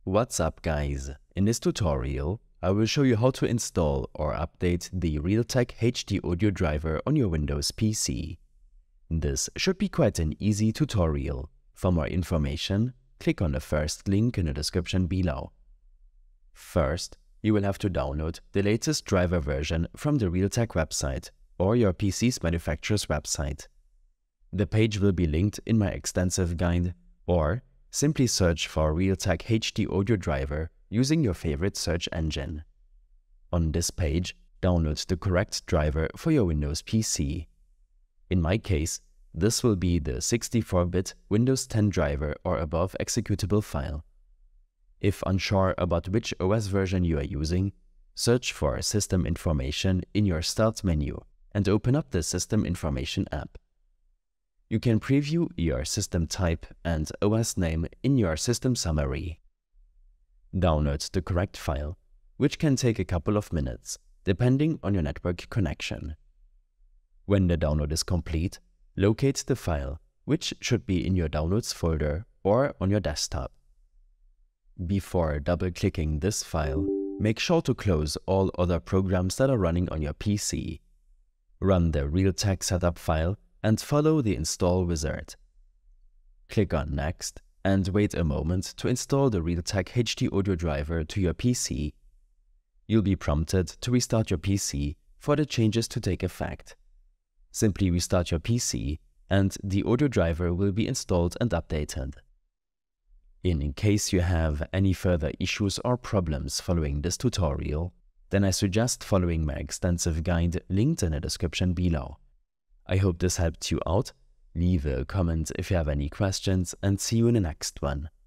What's up guys? In this tutorial, I will show you how to install or update the Realtek HD audio driver on your Windows PC. This should be quite an easy tutorial. For more information, click on the first link in the description below. First, you will have to download the latest driver version from the Realtek website or your PC's manufacturer's website. The page will be linked in my extensive guide, or simply search for Realtek HD audio driver using your favorite search engine. On this page, download the correct driver for your Windows PC. In my case, this will be the 64-bit Windows 10 driver or above executable file. If unsure about which OS version you are using, search for System Information in your Start menu and open up the System Information app. You can preview your system type and OS name in your system summary. Download the correct file, which can take a couple of minutes, depending on your network connection. When the download is complete, locate the file, which should be in your Downloads folder or on your desktop. Before double-clicking this file, make sure to close all other programs that are running on your PC. Run the Realtek setup file and follow the install wizard. Click on Next and wait a moment to install the Realtek HD audio driver to your PC. You'll be prompted to restart your PC for the changes to take effect. Simply restart your PC and the audio driver will be installed and updated. In case you have any further issues or problems following this tutorial, then I suggest following my extensive guide linked in the description below. I hope this helped you out. Leave a comment if you have any questions and see you in the next one.